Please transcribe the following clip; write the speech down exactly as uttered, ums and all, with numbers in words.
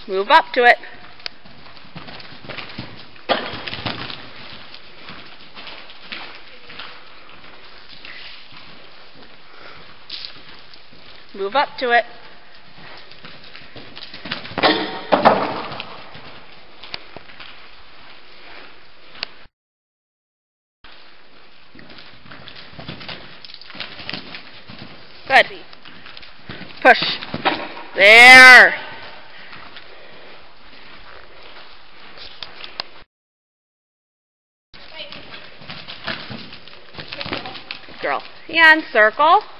Move up to it. Move up to it. Good. Push. There. Girl. And circle.